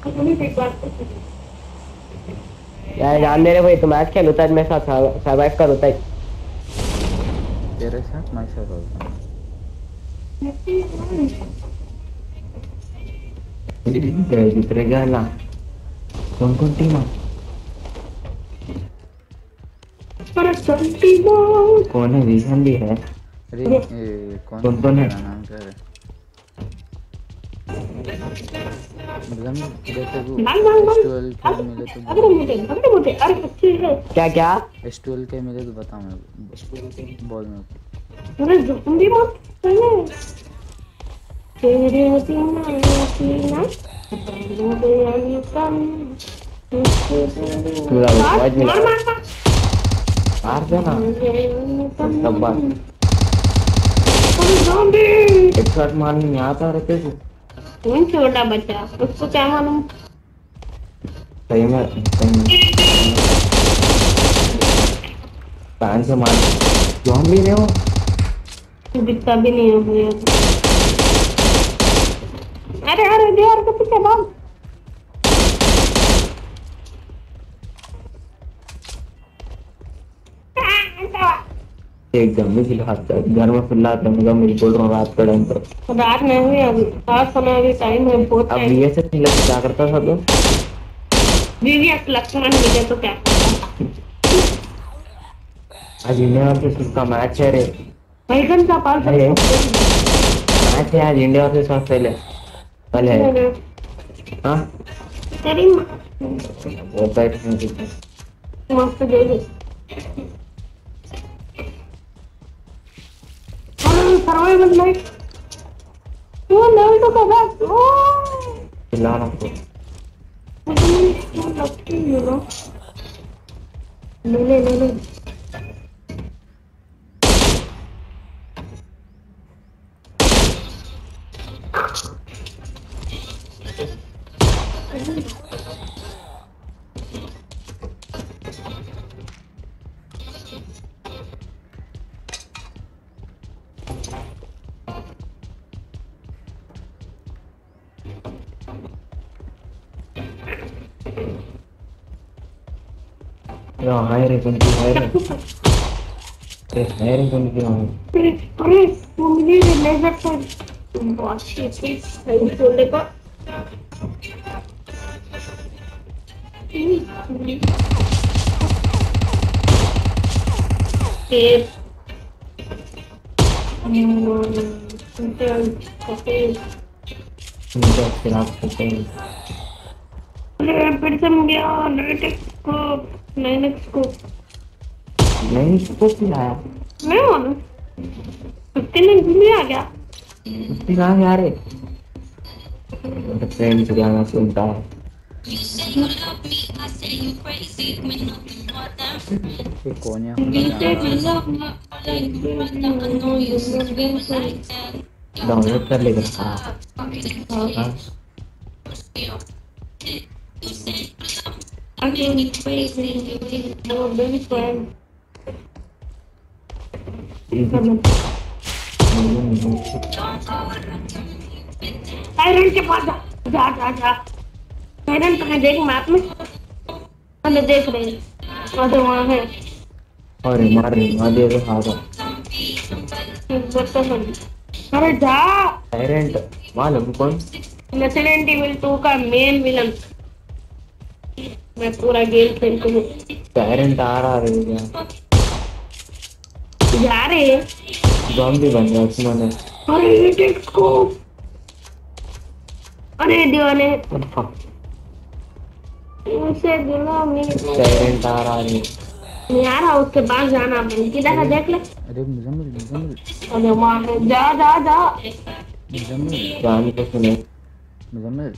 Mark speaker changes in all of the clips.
Speaker 1: यार जान दे रे भाई, तो मैच खेल होता है, मेरे साथ सर्वाइव कर होता है।
Speaker 2: तेरे साथ मैं सर होता हूँ।
Speaker 1: दूसरे क्या ना, कौन कौन टीम है? कौन है? रीजन भी है।
Speaker 2: अरे कौन
Speaker 1: कौन कौन है?
Speaker 2: तेरा नाम क्या है? मुजम्मिल अगर तेरे को S12 के मिले तो बोल मेरे को।
Speaker 1: क्या क्या?
Speaker 2: S12 के मिले तो बता मेरे को, बोल मेरे को।
Speaker 1: तेरे हसीना हसीना मार देना डब्बा। एक शॉट मारने नहीं आता रहते को। कौन छोटा बच्चा, उसको क्या मालूम। सही में पैन से मार जॉन भी रहे हो, दिखता भी नहीं है भैया। अरे अरे यार तो पीछे भाग। एकदम मिल हाथ घर में फुल्लाता है, मेरी बोल रहा हूँ रात का टाइम पर। रात में भी अभी रात समय अभी टाइम है बहुत। अब ये से क्या करता था तो VVS लक्ष्मण मिले तो क्या आज इंडिया वर्सेस उसका मैच है रे। बैगन का पाल मैच है आज इंडिया वर्सेस ऑस्ट्रेलिया कल है। हाँ तेरी वो बैठ मस्त देगी। सर्वाइवल लाइफ वो लेवल तो कर रहा ओ चिल्ला रहा हूँ लगती है ना। ले ले ले हाय रे कौन सी हाय रे हाय रे कौन सी हाय अरे वो मुझे लेजर से बहुत सही बोलने का टेप फिर से गया नए स्कोप भी आया मैं मालूम 15 भी आ गया। उसकी कहाँ जा रहे फ्रेंड्स गाना सुनता है।
Speaker 2: ये कौन है खुला गाना?
Speaker 1: डाउनलोड कर लेगा। हाँ साइलेंट के पास जा जा जा जा। साइलेंट कहाँ देख मैप में हमें देख रहे हैं और वहाँ है। अरे मार रही मार दे रहा था। अरे जा साइलेंट मालूम कौन रेसिडेंट इविल 2 का मेन विलन। मैं पूरा गेम खेलती हूँ। साइलेंट आ रहा है जा रहे ज़ॉम्बी बन गया उसमें। अरे इसको अरे दीवाने उसे गुलामी साइलेंट आ रहा है नहीं आ रहा उसके पास जाना बन किधर है देख ले।
Speaker 2: अरे मुजम्मिल
Speaker 1: अरे मार जा जा जा
Speaker 2: मुजम्मिल
Speaker 1: जान तो सुने
Speaker 2: मुजम्मिल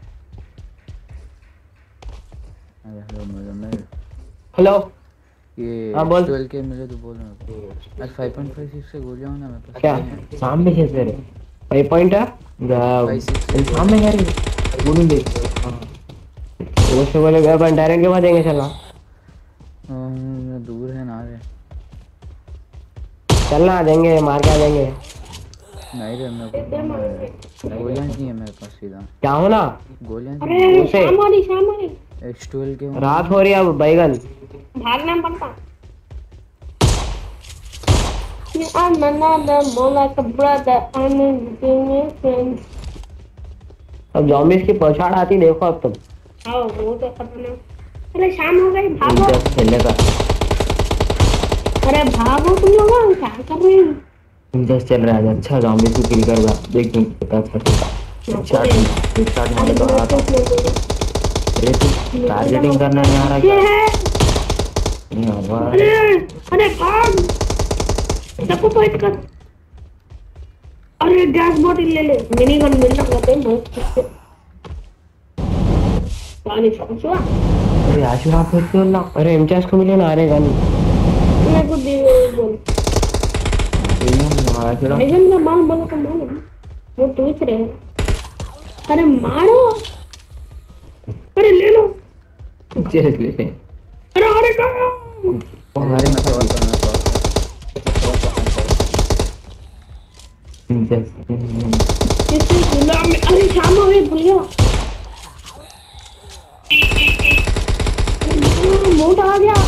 Speaker 2: अरे हेलो मुजम्मिल
Speaker 1: हेलो
Speaker 2: ये
Speaker 1: हाँ बोल।
Speaker 2: S12 के मिले तो बोल मेरे को। आज 5.56 से गोली ना मेरे पास
Speaker 1: क्या
Speaker 2: नहीं है।
Speaker 1: सामने कैसे रे 5 पॉइंट है सामने क्या रे बोलूं देख। हाँ वो से बोले गए अपन डायरेक्ट के बाद देंगे चलना।
Speaker 2: दूर है ना रे।
Speaker 1: चलना आ देंगे मार के आ जाएंगे।
Speaker 2: नहीं रे मेरे को गोलियां नहीं है मेरे पास सीधा।
Speaker 1: क्या हो ना?
Speaker 2: गोलियां
Speaker 3: अरे
Speaker 1: उसे-
Speaker 3: शाम वाली
Speaker 2: X12 के होंगे।
Speaker 1: रात हो रही है अब बैगन।
Speaker 3: भागना पड़ता। I'm another more like a brother. I'm in your friends.
Speaker 1: अब zombies की पछाड़ आती देखो अब तुम।
Speaker 3: आओ वो तो खतरनाक। अरे शाम हो गई भागो।
Speaker 1: इंटरेस्ट खेलने का
Speaker 3: अरे भागो तुम लोग क्या कर रहे हो?
Speaker 1: इंटरेस्ट चल रहा है। अच्छा zombies को किल कर रहा देख तुम पता चलता। स्टार्ट मारे तो आता। अरे तू टारगेटिंग करना नहीं आ रहा
Speaker 3: ये
Speaker 1: क्या?
Speaker 3: है।
Speaker 1: नहीं आ रहा।
Speaker 3: अरे अरे भाग। सबको फाइट कर। अरे गैस बॉटल ले ले। मिनी गन मिल सकते हैं बहुत। पानी समझो।
Speaker 1: अरे आशु आप क्यों ना? अरे एमटीएस को मिले ना? अरे गन
Speaker 3: मैं कुछ बोल भाईजान का माल बोलो तो मारो। वो पूछ रहे हैं। अरे मारो। अरे ले लो। अरे अरे कहाँ?
Speaker 2: हमारे में सवाल करना था।
Speaker 3: इससे गुलाम में अरे शाम हो गई भूल गया। मोटा आ गया।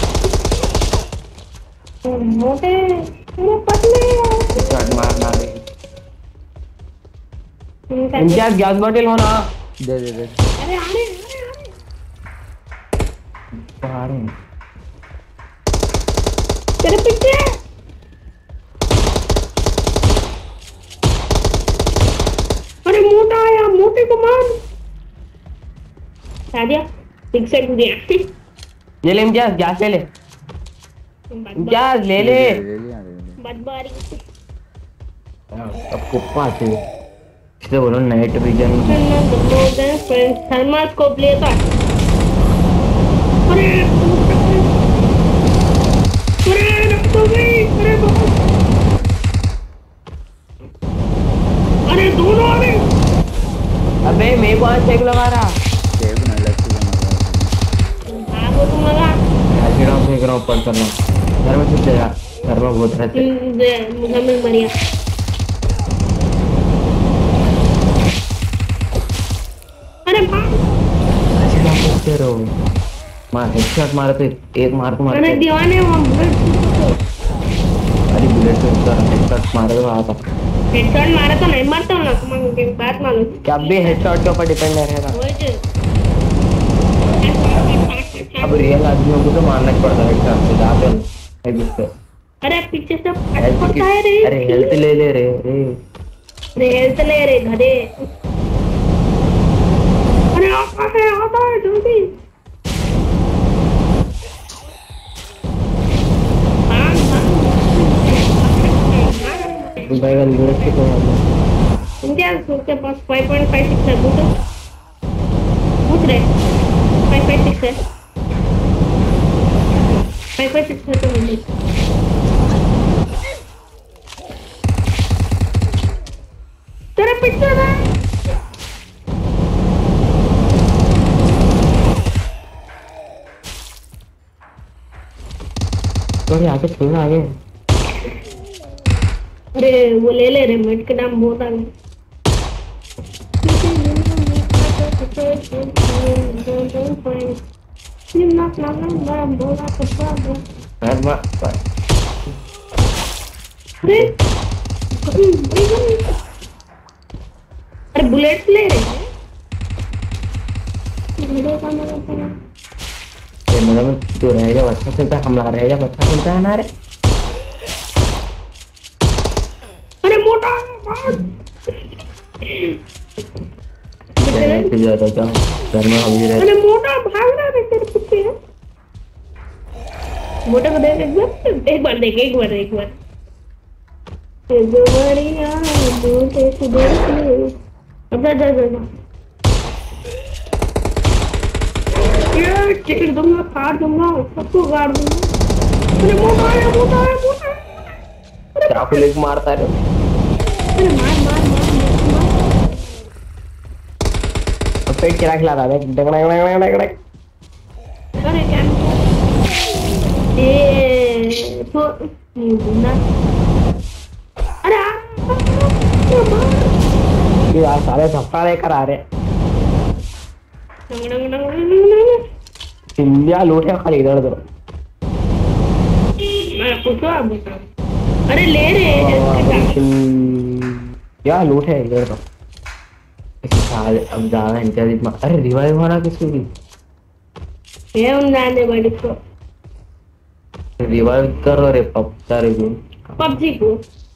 Speaker 3: मोटे अरे पतले
Speaker 1: शॉट मारना रे। एमटीएस गैस बॉटल हो ना?
Speaker 2: दे दे दे।
Speaker 3: अरे अरे
Speaker 1: बाहर है।
Speaker 3: तेरे पीछे। अरे मोटा आया। मोटे को मार। सादिया ठीक से कूदिया।
Speaker 1: ये ले एमटीएस गैस ले ले। गैस ले ले।
Speaker 2: ले लिया
Speaker 3: बदबारी।
Speaker 1: अब कुप्पा आते इससे बोलो नाइट विजन।
Speaker 3: थर्मल स्कोप लेता। अरे अरे रखो गई। अरे अरे दोनों आ रहे।
Speaker 1: अबे मेरे को आज चेक लगा रहा।
Speaker 2: सेव ना लगती है।
Speaker 3: भागो तुम लगा।
Speaker 1: फेंक रहा हूँ ऊपर करना। घर में छुप जाएगा। घर में बहुत रहते।
Speaker 3: मुझे मिल मरिया। अरे भाग।
Speaker 1: फेंकते रहो। मार हेडशॉट मारे तो एक मार को मारते।
Speaker 3: अरे दीवाने वहाँ बुलेट।
Speaker 1: अरे बुलेट से ऊपर हेडशॉट मारे तो आता।
Speaker 3: हेडशॉट मारा तो नहीं मारता हूँ ना तुम्हारी बात मालूम।
Speaker 1: क्या भी हेडशॉट के ऊपर डिपेंड रहेगा। अब रियल आदमियों को तो मारना ही पड़ता है हेडशॉट से जाते।
Speaker 3: अरे पीछे से पड़ता है रे।
Speaker 1: अरे हेल्थ ले ले रे रे।
Speaker 3: अरे हेल्थ ले रे गधे। अरे आता है जल्दी।
Speaker 1: बैगन बुलेट के तो
Speaker 3: इंडिया के पास 5.56 है। पूछ रहे 5.56 है। 5.56 है तो मिल। तेरे पीछे ना।
Speaker 1: थोड़ी आगे छोड़ आगे।
Speaker 3: अरे वो ले ले रे मिड के नाम बहुत आ गए। अरे बुलेट ले रहे हैं।
Speaker 1: मतलब तो रहेगा अच्छा चलता है। हमला रहेगा अच्छा चलता है ना रे।
Speaker 3: अरे मोटा
Speaker 1: ज्यादा जाओ घर में हम ही रहते।
Speaker 3: अरे मोटा भाग रहा है तेरे पीछे। मोटा को देख एक बार देख एक बार एक बार। बढ़िया मोटे को देख। अब जा जा जा। ये चीर दूंगा काट दूंगा सबको गाड़ दूंगा। अरे मोटा है मोटा है मोटा है।
Speaker 1: चाकू लेके मारता है।
Speaker 3: अरे मार मार मार मार।
Speaker 1: अब पेट खिला खिला रहा है।
Speaker 3: अरे क्या ये तो ये बुना। अरे
Speaker 1: कि यार सारे सफ्ता लेकर आ रहे।
Speaker 3: डंग डंग डंग डंग डंग।
Speaker 1: इंडिया लूट है खाली इधर उधर।
Speaker 3: मैं पूछो आप बताओ। अरे ले रहे हैं
Speaker 1: क्या लूट है इधर तो। अब ज्यादा इंतजार। अरे रिवाइव होना किसको भी
Speaker 3: ये उन जाने वाली को
Speaker 1: रिवाइव करो रे पप्पा को।
Speaker 3: पबजी को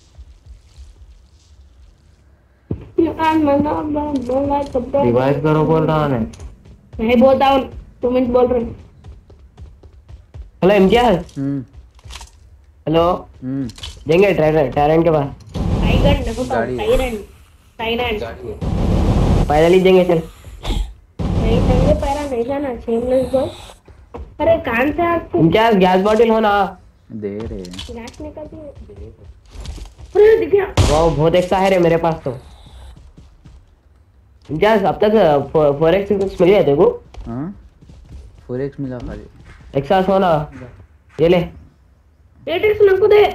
Speaker 1: रिवाइव करो बोल रहा है।
Speaker 3: मैं बोलता हूँ तुम बोल रहे हो।
Speaker 1: हेलो इम्तियाज। हेलो देंगे टैरेंट के पास
Speaker 3: टाइगर देखो टाइरन टाइरन
Speaker 1: पैदल ही देंगे चल।
Speaker 3: नहीं देंगे पैरा नहीं जाना शेमलेस बॉय। अरे कान से आपको
Speaker 1: इम्तियाज गैस बॉटल हो ना
Speaker 2: दे रहे
Speaker 3: गैस निकल गई। अरे दिख गया
Speaker 1: वो बहुत एक्सा है रे मेरे पास तो। इम्तियाज अब तक 4x मिल गया तेरे को।
Speaker 2: हाँ 4x मिला खाली।
Speaker 1: एक्सा सोना ये ले
Speaker 3: 8x नको दे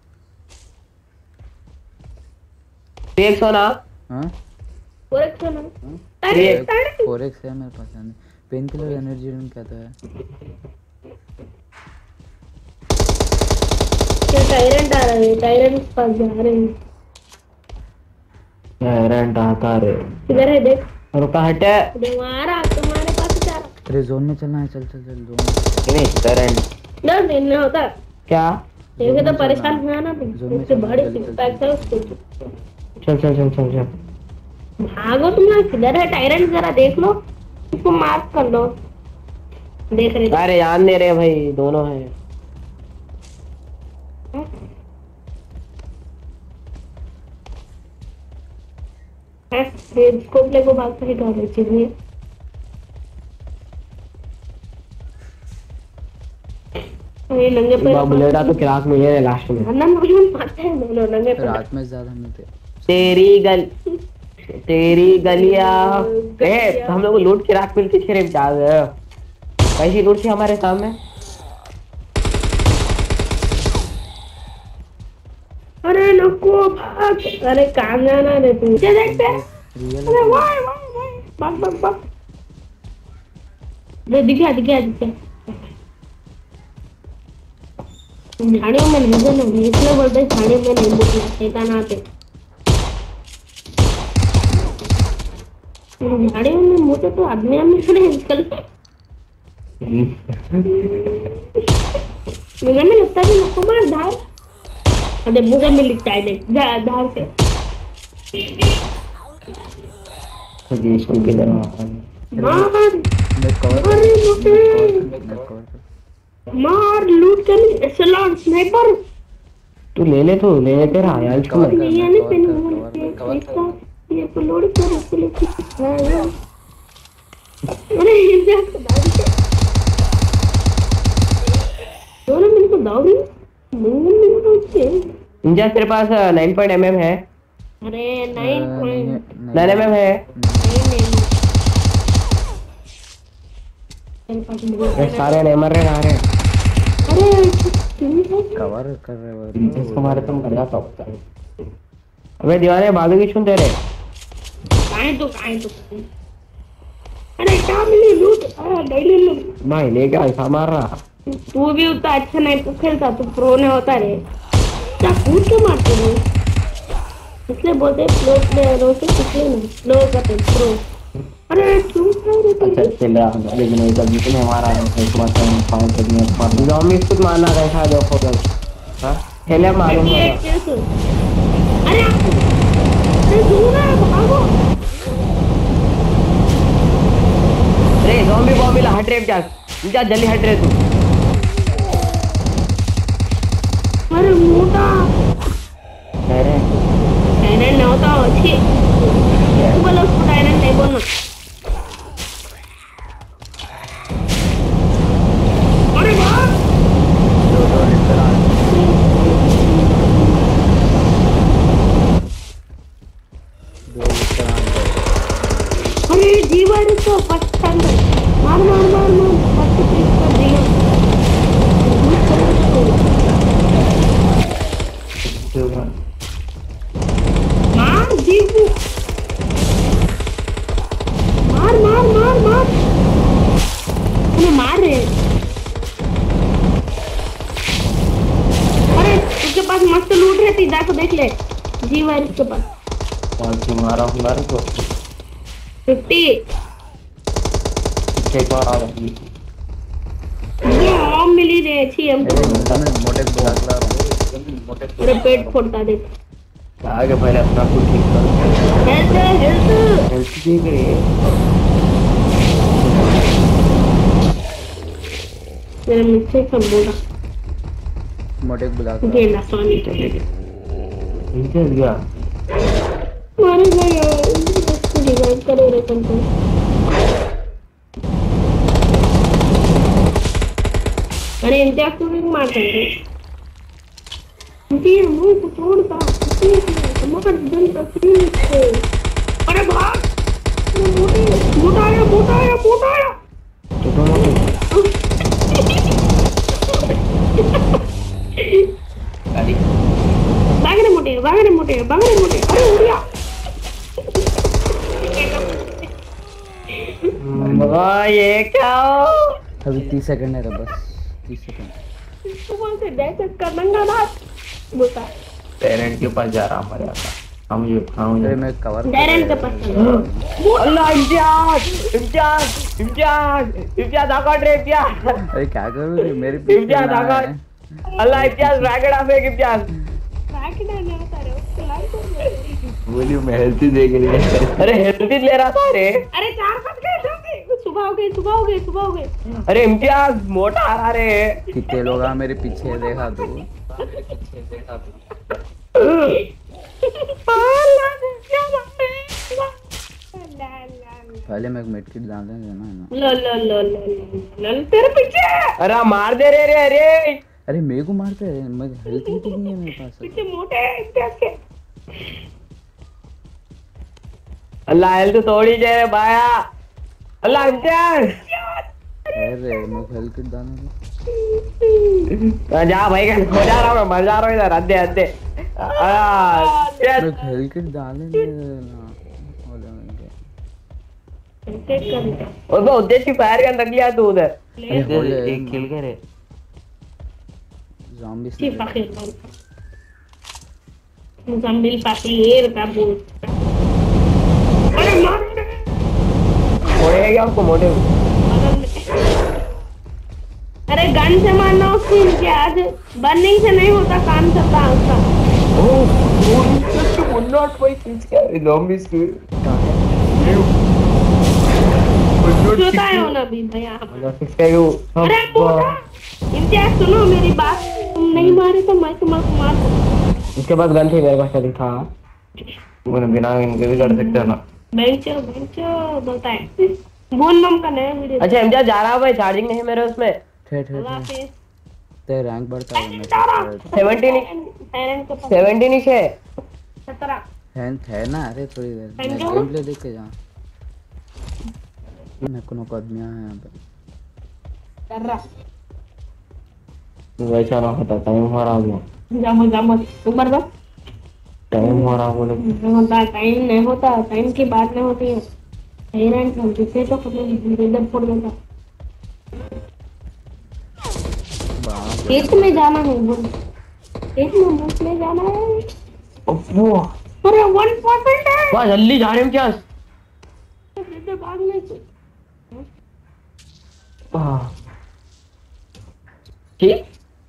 Speaker 1: 3x सोना।
Speaker 3: हाँ 4x ना
Speaker 2: 4x है मेरे पास। पेन किलर एनर्जी ड्रिंक क्या था
Speaker 3: टायरेंट आ रहा है टायरेंट पास जा रहे हैं।
Speaker 1: टैरेंट आता रे
Speaker 3: किधर है देख
Speaker 1: रुका हटे
Speaker 3: तुम्हारा तुम्हारे पास जा रहा
Speaker 2: अरे जोन में चलना है। चल चल चल जोन
Speaker 1: नहीं टैरेंट
Speaker 3: डर दिन में होता
Speaker 1: क्या
Speaker 3: देखो तो परेशान हुआ ना उससे बड़ी सिक्स है उसको
Speaker 1: चल चल चल चल चल
Speaker 3: भागो तुम लोग किधर है टायरेंट जरा देख लो उसको मार्क कर लो देख रहे
Speaker 1: अरे याद नहीं रहे भाई दोनों हैं।
Speaker 3: स्कोप लेको भागता है डर चीज में ये नंगे पैर
Speaker 1: बुलेटा तो क्लास में ये लास्ट में
Speaker 3: ना मुझे मारते हैं दोनों नंगे पैर
Speaker 2: रात में ज्यादा मिलते।
Speaker 1: तेरी गलिया ए हम लोग को लूट की राख मिलती थी रे बेचारे। कैसी लूट थी हमारे सामने।
Speaker 3: अरे नको भाग अरे कहाँ जाना रे तू देखते अरे वाई भाग भाग भाग दिखा दिखा दिखा झाड़ियों में नहीं जाना इसलिए बोलते झाड़ियों में नहीं बोलना शैतान आते झाड़ियों में मोटे तो आदमी आदमी खड़े निकलते मुझे में लगता है नको मार धार अरे मुझे में लिखता है देख धार से
Speaker 1: स्कूल के
Speaker 3: मार अरे मोटे मार लूट कर एसएलआर स्नाइपर
Speaker 1: तू ले ले तेरा यार इसको मत
Speaker 3: ये नहीं पेन ये तो लोड कर इसलिए अरे ये क्या दोनों मिल को दाव दी
Speaker 1: इंजा तेरे पास 9.mm है।
Speaker 3: अरे
Speaker 1: 9mm है। ये सारे नेमर रहे आ रहे
Speaker 3: अरे
Speaker 2: कवर कर रहे हो
Speaker 1: इसको मारे तुम कर जाता होता। अबे दीवाने बालू की छून दे रहे
Speaker 3: काहे तो अरे क्या मिली लूट डेली लूट
Speaker 1: भाई ले क्या ऐसा मार रहा।
Speaker 3: तू भी उतना अच्छा नहीं तू खेलता तू प्रो ने होता रे क्या कूद के मारते हो इसलिए बोलते प्रो प्लेयरों से किसी नहीं स्लो करते प्रो। अरे तू
Speaker 1: अच्छा चल रहा है लेकिन एक अभी तुम्हें मारा है एक बात है पांच करनी है पांच ज़ॉम्बी खुद मारना कैसा देखो तो हां खेले मालूम है।
Speaker 3: अरे दूर है भागो
Speaker 1: अरे ज़ॉम्बी बॉम्बी ला हट रे जा जल्दी हट रे तू।
Speaker 3: अरे मोटा टायरेंट ना होता अच्छी बोलो उसको टायरेंट नहीं बोलना। अरे वाह अरे जीवन तो पत्थर मार मार मार मार पत्थर कर दिया मार जीव ले जी वायरस के पास
Speaker 1: कौन सी मारा हूँ तो
Speaker 3: 50
Speaker 1: एक बार आ रही
Speaker 3: ये आम मिली रे अच्छी हम
Speaker 2: मैं मोटे बुला ला रहा हूँ।
Speaker 3: मेरे पेट फोड़ता देख
Speaker 1: आगे पहले अपना कुछ ठीक कर
Speaker 3: हेल्थ हेल्थ
Speaker 1: हेल्थ ठीक है
Speaker 3: मेरे मिस्टेक सब बोला
Speaker 2: मोटे बुला ला
Speaker 3: गेला सोनी
Speaker 1: ठीक है गया
Speaker 3: मारे गए इसको रिवाइव करे रे तुमको अरे इंडिया को भी मार देंगे ये मुंह को तोड़ता मगर दिल का सीन से अरे भाग मोटे मोटा आया
Speaker 1: गाड़ी
Speaker 3: भागने मोटे अरे उड़िया
Speaker 1: ये क्या
Speaker 2: अभी 30 सेकंड है बस 30 सेकंड
Speaker 3: सुबह से दहशत का नंगा नाच बोलता है
Speaker 1: पेरेंट के पास जा रहा हमारे आता हम
Speaker 2: अरे मैं कवर
Speaker 3: डैरन के पास
Speaker 1: अल्लाह इम्तियाज आकाश रे इम्तियाज
Speaker 2: अरे क्या करूँ रे मेरे
Speaker 1: इम्तियाज आकाश अल्लाह इम्तियाज रैकेट ऑफ एक इम्तियाज बोलियो मैं हेल्थी देख रही है अरे हेल्थी ले रहा था रे
Speaker 3: अरे 4 बज गए सुबह हो गई
Speaker 1: अरे इम्तियाज मोटा आ रहा रे
Speaker 2: कितने लोग आ मेरे पीछे देखा तू पहले मैं मेड किट डाल देंगे ना
Speaker 3: तेरे पीछे
Speaker 1: अरे मार दे रे अरे
Speaker 2: अरे मेरे को मारते हैं मैं हेल्थ ही तो नहीं है मेरे पास
Speaker 3: पीछे मोटे इम्तियाज के
Speaker 1: अल्लाह हेल्थ थोड़ी दे बाया अल्लाह इम्तियाज
Speaker 2: अरे मैं हेल्थ किट डालने
Speaker 1: जा भाई हो जा रहा हूँ मैं मर जा रहा हूँ इधर अद्धे
Speaker 2: मैं हेल्थ किट डालने
Speaker 1: और वो उद्देश्य फायर गन रख लिया तू उधर
Speaker 2: एक
Speaker 1: किल करे
Speaker 2: ज़ॉम्बी
Speaker 3: ज़म्बिल पापीर का बूट अरे मार
Speaker 1: फोड़ेगा उसको मोटे
Speaker 3: अरे गन से मारना उसको इम्तियाज बर्निंग से नहीं होता काम चलता उसका होता है ना भी भैया अरे इम्तियाज सुनो मेरी बात तुम नहीं मारे तो मैं तुम्हारे मार दूंगा
Speaker 1: उसके पास गन थी मेरे पास चली था मैंने बिना इनके भी कर सकते हैं ना
Speaker 3: बेंचो बोलता है बोन मम का नया वीडियो
Speaker 1: अच्छा इम्तियाज जा रहा है भाई चार्जिंग नहीं मेरे उसमें
Speaker 2: ठहर तेरा रैंक बढ़ता है मैं
Speaker 1: 70 नीचे
Speaker 3: 17
Speaker 2: है ना अरे थोड़ी देर गेम प्ले देख के जा मैं कोनो आदमी है यहां पे
Speaker 3: कर रहा
Speaker 1: वैसा ना होता टाइम हो रहा है
Speaker 3: जामो ऊपर बस
Speaker 1: टाइम हो रहा बोले
Speaker 3: होता टाइम नहीं होता टाइम की बात नहीं होती है हैरान कर जिसे तो इधर फोड़ देता एक में जाना है बोल एक में जाना है
Speaker 1: वो
Speaker 3: अरे 1% है
Speaker 1: वाह जल्दी जा रहे हैं क्या
Speaker 3: सीधे भागने से
Speaker 1: ठीक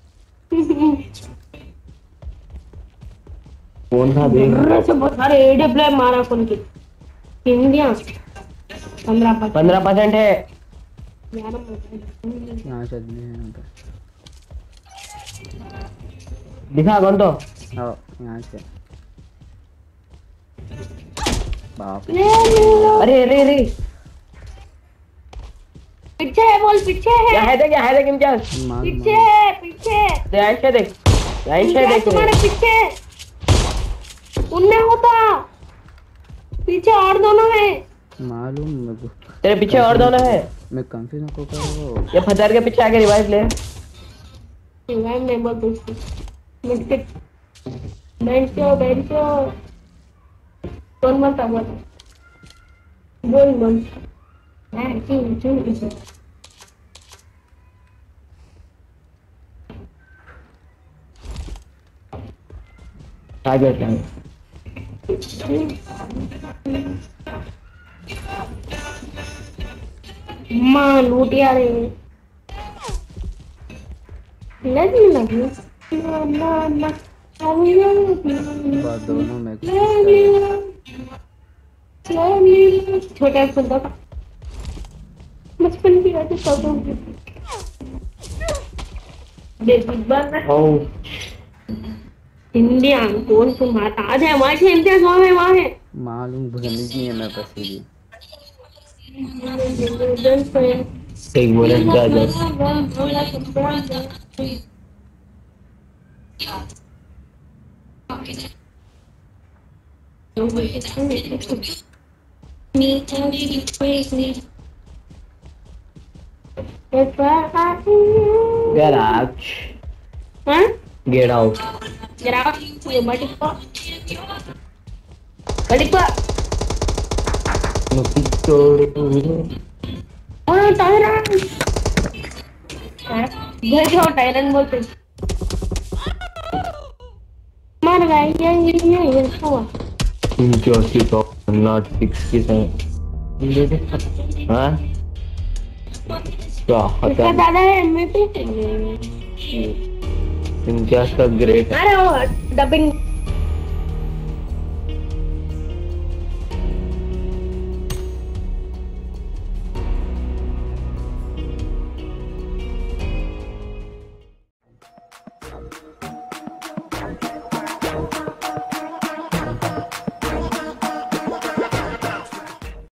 Speaker 1: कौन था देख
Speaker 3: से बहुत सारे एडे प्ले मारा कौन की इंडिया 15%
Speaker 1: है
Speaker 2: यहां से आदमी है यहां पे
Speaker 1: दिखा कौन तो
Speaker 2: आओ यहां से बाप
Speaker 1: अरे
Speaker 3: पीछे है बोल पीछे है
Speaker 1: क्या है देख क्या
Speaker 3: पीछे
Speaker 1: ध्यान से देख
Speaker 3: तुम्हारे पीछे उनने होता पीछे और दोनों है
Speaker 2: मालूम मेरे को
Speaker 1: तेरे पीछे और दोनों है
Speaker 2: मैं कंफ्यूज ना को कर रहा हूं
Speaker 1: ये फजर के पीछे आके रिवाइव ले
Speaker 3: रिवाइव नहीं बोल दोस्तों मिस्टेक बेंचो कौन मत बोल हां चुन
Speaker 1: काय भेटलं
Speaker 3: मां लूट यार लगने लगी
Speaker 2: बस दोनों में कुछ
Speaker 3: छोटा खुदा बचपन की यादें कब होंगी बिग बार
Speaker 1: हो
Speaker 3: इंडिया कौन तुम्हारा आज है वहाँ है इम्तियाज वहाँ है
Speaker 2: मालूम भगनीज नहीं है मैं पसीदी
Speaker 1: एक बोले जा जा get out
Speaker 3: हाँ
Speaker 1: get out
Speaker 3: जरा ये बड़ी को हाँ टायरन घर जाओ टायरन बोलते मार गया ये हुआ
Speaker 1: Joshi top not 67 हाँ क्या
Speaker 3: इसका
Speaker 1: होता
Speaker 3: दादा है एमवीपी
Speaker 1: इम्तियाज का ग्रेट
Speaker 3: अरे वो डबिंग